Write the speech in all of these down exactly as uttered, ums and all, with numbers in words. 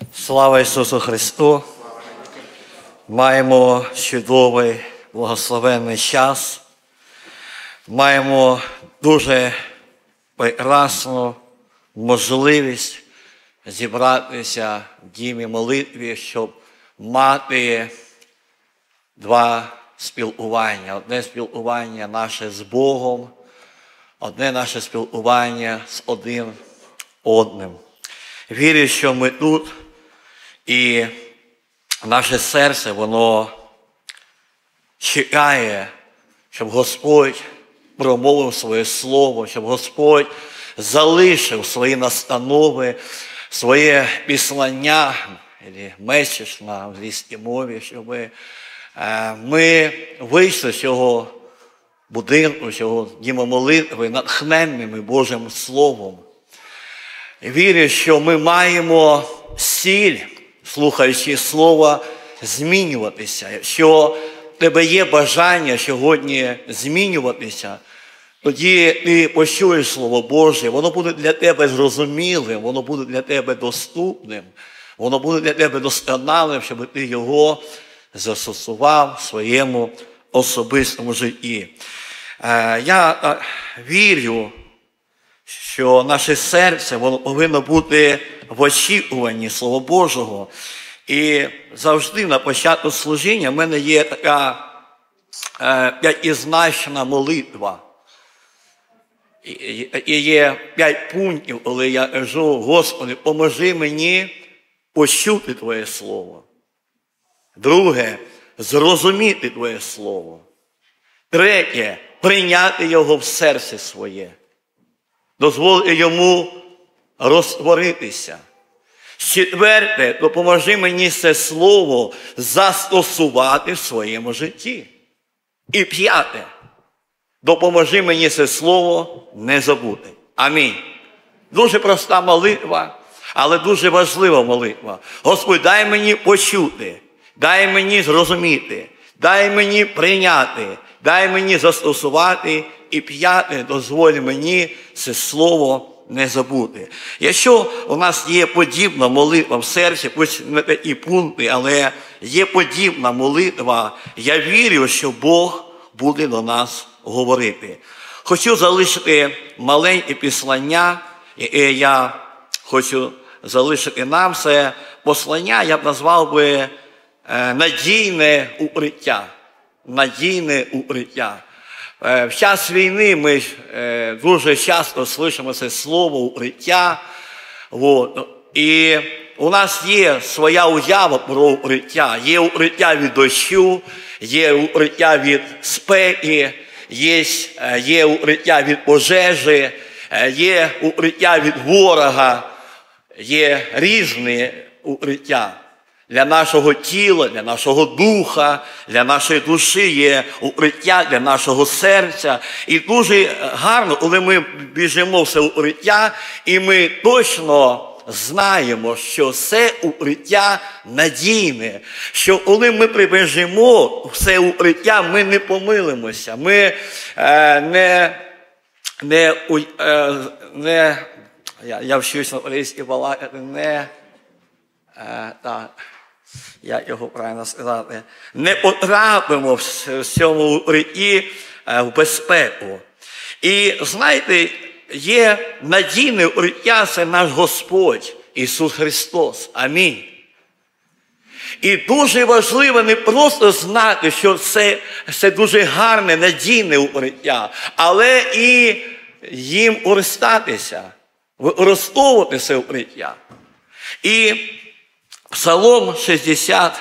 Слава Ісусу Христу! Маємо чудовий, благословенний час. Маємо дуже прекрасну можливість зібратися в дімі молитві, щоб мати два спілкування. Одне спілкування наше з Богом, одне наше спілкування з один одним. Вірю, що ми тут, і наше серце, воно чекає, щоб Господь промовив своє слово, щоб Господь залишив свої настанови, своє післання, або меседж на англійській мові, щоб ми вийшли з цього будинку, з цього дому молитви, натхненними Божим Словом. Вірю, що ми маємо сіль, слухаючи Слово, змінюватися. Якщо в тебе є бажання сьогодні змінюватися, тоді ти почуєш Слово Боже, воно буде для тебе зрозумілим, воно буде для тебе доступним, воно буде для тебе досконалим, щоб ти його застосував в своєму особистому житті. Я вірю, що наше серце воно повинно бути в очікуванні Слова Божого. І завжди на початку служіння в мене є така е, п'ятизначна молитва. І, і є п'ять пунктів, коли я кажу: Господи, поможи мені почути Твоє Слово. Друге, зрозуміти Твоє Слово. Третє, прийняти його в серце своє. Дозволити йому розтворитися. Четверте, допоможи мені це слово застосувати в своєму житті. І п'яте, допоможи мені це слово не забути. Амінь. Дуже проста молитва, але дуже важлива молитва. Господь, дай мені почути, дай мені зрозуміти, дай мені прийняти, дай мені застосувати. І п'яте, дозволь мені це слово не забути. Якщо у нас є подібна молитва в серці, хоч не такі пункти, але є подібна молитва, я вірю, що Бог буде до нас говорити. Хочу залишити маленьке післання, яке я хочу залишити нам. Це послання, я б назвав би надійне укриття. Надійне укриття. В час війни ми дуже часто слышимо це слово «укриття». Вот. І у нас є своя уява про укриття. Є укриття від дощу, є укриття від спеки, є, є укриття від пожежі, є укриття від ворога, є різні укриття. Для нашого тіла, для нашого духа, для нашої душі є укриття, для нашого серця. І дуже гарно, коли ми біжимо в це укриття, і ми точно знаємо, що це укриття надійне. Що коли ми прибіжимо в це укриття, ми не помилимося. Ми е, не, не, е, не, я, я вчусь на українській балакати, не, е, так. Як його правильно сказати, не потрапимо в цьому укритті в безпеку. І, знаєте, є надійне укриття, це наш Господь Ісус Христос. Амінь. І дуже важливо не просто знати, що це, це дуже гарне, надійне укриття, але і їм користатися, використовувати це укриття. І Псалом шістдесят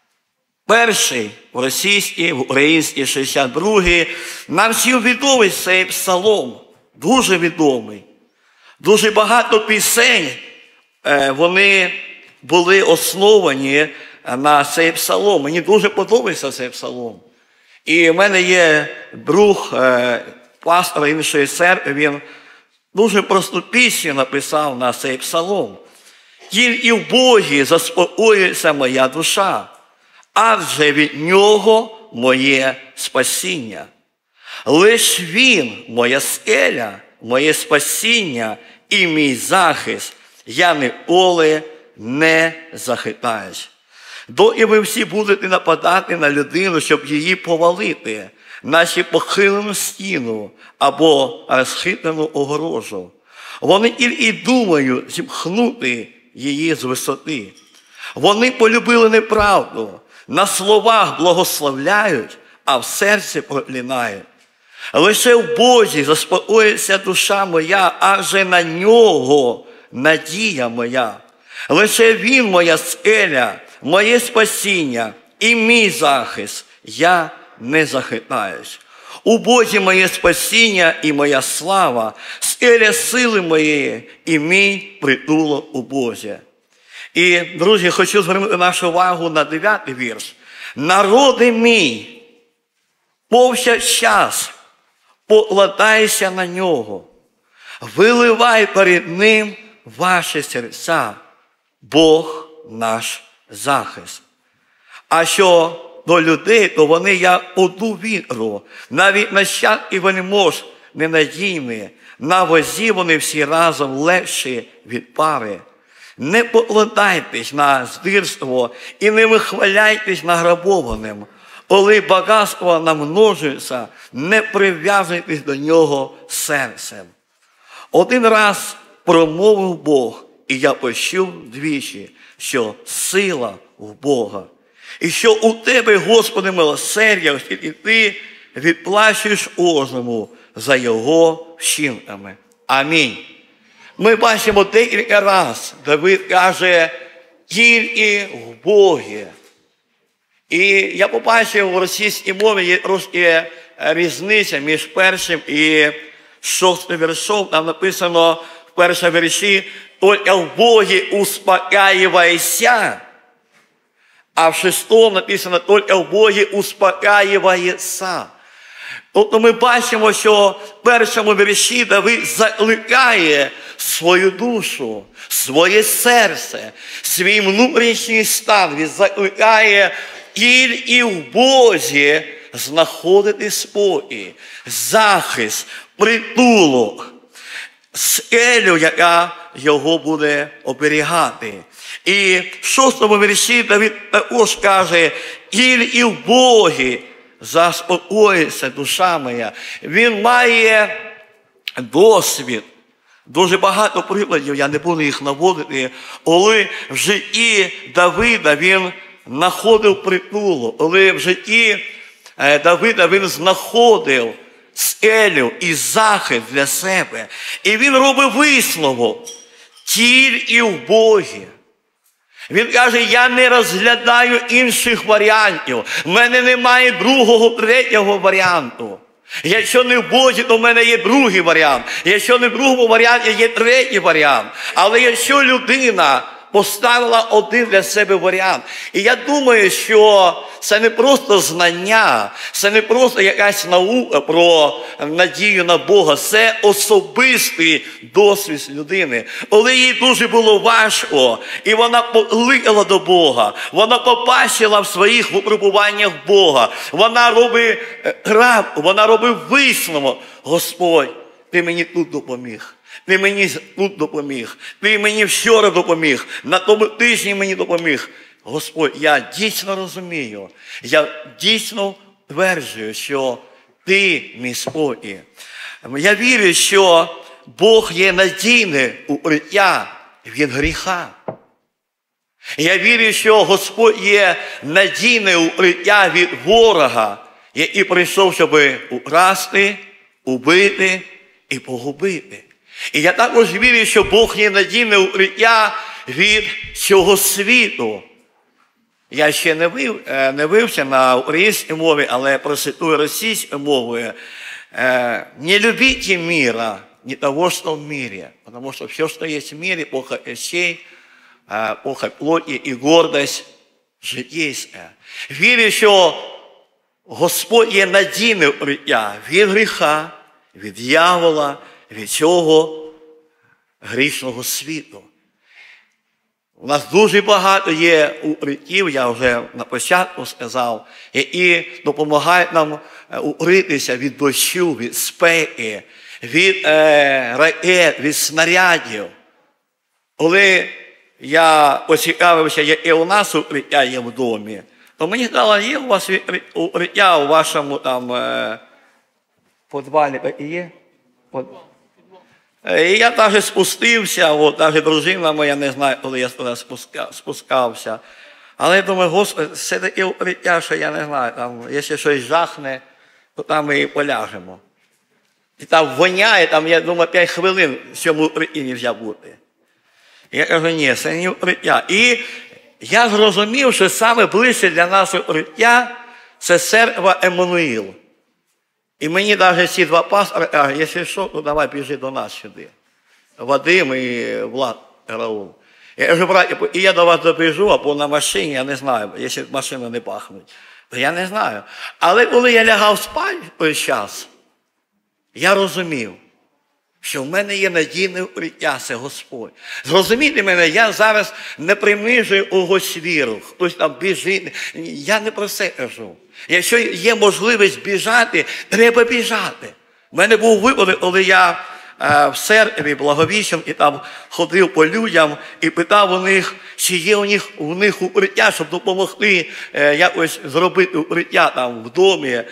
перший в російській, в українській шістдесят другий. Нам всім відомий цей псалом, дуже відомий. Дуже багато пісень, вони були основані на цей псалом. Мені дуже подобається цей псалом. І в мене є друг, пастор іншої церкви, він дуже просту пісню написав на цей псалом. Тільки в Богі заспокоюється моя душа, адже від Нього моє спасіння. Лиш Він, моя скеля, моє спасіння і мій захист, я ніколи не захитаєш. Доки ви всі будете нападати на людину, щоб її повалити, наче похилену стіну або розхитану огорожу. Вони і думають зіпхнути її з висоти. Вони полюбили неправду, на словах благословляють, а в серці проклинають. Лише в Бозі заспокоїться душа моя, адже на нього надія моя. Лише Він моя скеля, моє спасіння і мій захист, я не захитаюсь. У Бозі моє спасіння і моя слава, скеля сили моєї і мій притулок у Бозі. І, друзі, хочу звернути нашу увагу на дев'ятий вірш. Народи мій, повсякчас покладайся на нього, виливай перед ним ваші серця, Бог наш захист. А що до людей, то вони як одну вітру, навіть нащадки вельмож ненадійні, на возі вони всі разом легші від пари. Не покладайтесь на здирство і не вихваляйтесь награбованим. Коли багатство намножується, не прив'язуйтесь до нього серцем. Один раз промовив Бог, і я почув двічі, що сила в Бога. І що у тебе, Господи, милосердя, і ти відплачуєш кожному за його вчинками. Амінь. Ми бачимо декілька разів, Давид каже, тільки в Богі. І я побачив, у російській мові є трошки різниця між першим і шостим віршом. Там написано в першому вірші, «Только в Богі успокаивайся», а в шестому написано, «Только в Богі успокаивается». Тобто ми бачимо, що в першому вірші Давид закликає свою душу, своє серце, свій внутрішній стан. Він закликає тільки в Бозі знаходити спокій, захист, притулок, скелю, яка його буде оберігати. І в шостому вірші Давид також каже, тільки в Богі заспокоїться душа моя. Він має досвід. Дуже багато прикладів, я не буду їх наводити, коли в житті Давида він знаходив притулок, коли в житті Давида він знаходив скелю і захист для себе. І він робив висновок тільки в Богі. Він каже, я не розглядаю інших варіантів. В мене немає другого, третього варіанту. Якщо не в Бозі, то в мене є другий варіант. Якщо не в другому варіанті, є третій варіант. Але якщо людина поставила один для себе варіант. І я думаю, що це не просто знання, це не просто якась наука про надію на Бога, це особистий досвід людини. Коли їй дуже було важко, і вона покликала до Бога, вона побачила в своїх випробуваннях Бога, вона робить крапку, вона робить висновок. Господь, ти мені тут допоміг. Ти мені тут допоміг, ти мені вчора допоміг, на тому тижні мені допоміг. Господь, я дійсно розумію, я дійсно тверджую, що ти мій спокій. Я вірю, що Бог є надійне укриття від гріха. Я вірю, що Господь є надійне укриття від ворога, який прийшов, щоб украсти, убити і погубити. І я також вірю, що Бог є надійне укриття від цього світу. Я ще не, вив, не вивчив на українській мові, але процитую російською мовою. «Не любите мира, не того, что в мире, потому что все, что есть в мире, похоть очей, похоть плоти и гордость житейская». Вірю, що Господь є надійне укриття від гріха, від дьявола, від цього грішного світу. У нас дуже багато є укриттів, я вже на початку сказав, які допомагають нам укритися від дощу, від спеки, від е, ракет, від снарядів. Коли я поцікавився, яке у нас укриття є в домі, то мені сказали, є у вас укриття у вашому там е, подвалі є? І я навіть спустився, от, навіть дружина моя, не знаю, коли я туди спускався. Але я думаю, Господи, все таке укриття, що я не знаю, там, якщо щось жахне, то там ми і поляжемо. І там воняє, там, я думаю, п'ять хвилин в цьому укритті не можна бути. І я кажу, ні, це не укриття. І я зрозумів, що саме ближче для нас укриття – це церква Еммануїл. І мені навіть ці два пастори кажуть, якщо що, то давай біжи до нас сюди. Вадим і Влад Раул. Я кажу, браті, і я до вас добіжу, або на машині, я не знаю, якщо машина не пахнуть. То я не знаю. Але коли я лягав спати той час, я розумів, що в мене є надійне укриття, це Господь. Зрозумійте мене, я зараз не принижую когось віру, хтось там біжить. Я не про це кажу. Якщо є можливість біжати, треба біжати. У мене був випадок, коли я е, в церкві благовіщав і там ходив по людям і питав у них, чи є у них, у них укриття, щоб допомогти е, якось зробити укриття там в домі, е,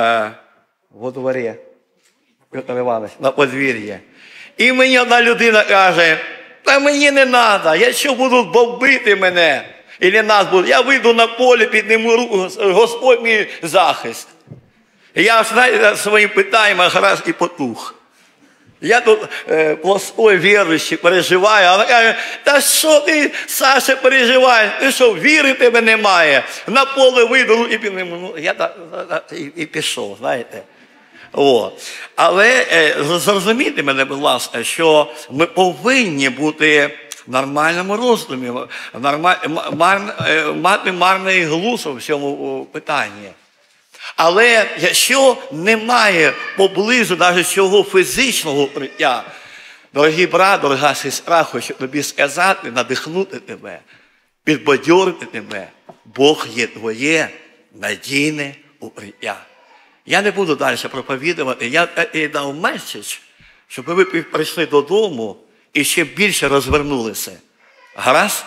во дворі. Петро Іванович, на подвір'ї. І мені одна людина каже, та мені не треба, якщо будуть бомбити мене, і нас будуть, я вийду на поле, підніму руку, Господь мій захист. І я, знаєте, своїм питанням раз і потух. Я тут е, плоской віруючий, переживаю, а вона каже, та що ти, Саша, переживаєш? Ти що, віри в тебе немає? На поле вийду і підніму. Ну, я так, і, і пішов, знаєте. О. Але е, зрозумійте мене, будь ласка, що ми повинні бути в нормальному роздумі, нормаль, мар, мати марний глузд у цьому питанні. Але якщо немає поблизу навіть цього фізичного укриття, дорогі брат, дорога сестра, хочу тобі сказати, надихнути тебе, підбадьорити тебе, Бог є твоє надійне укриття. Я не буду далі проповідувати, я дав меседж, щоб ви прийшли додому і ще більше розвернулися. Гаразд?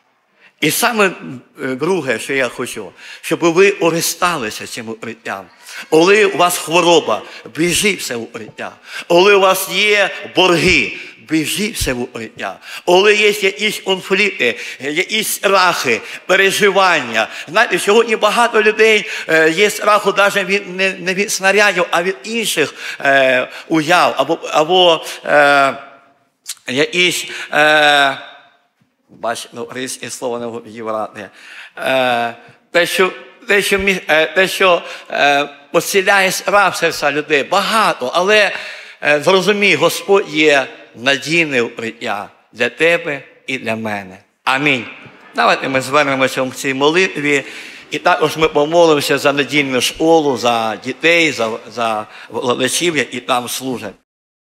І саме друге, що я хочу, щоб ви користалися цим укриттям. Коли у вас хвороба, біжіть все в укриття. Коли у вас є борги, біжіть все в укриття. Коли є якісь конфлікти, якісь страхи, переживання. Знаєте, сьогодні багато людей є страху навіть від, не, не від снарядів, а від інших е, уяв. Або, або е, якісь... Е, Бачите, ну, різні слова не вибрати. Е, те, що, те, що, те, що е, поселяє страх в серця людей, багато, але е, зрозумій, Господь є надійне укриття для тебе і для мене. Амінь. Давайте ми звернемося в цій молитві, і також ми помолимося за недільну школу, за дітей, за, за владачів, які там служать.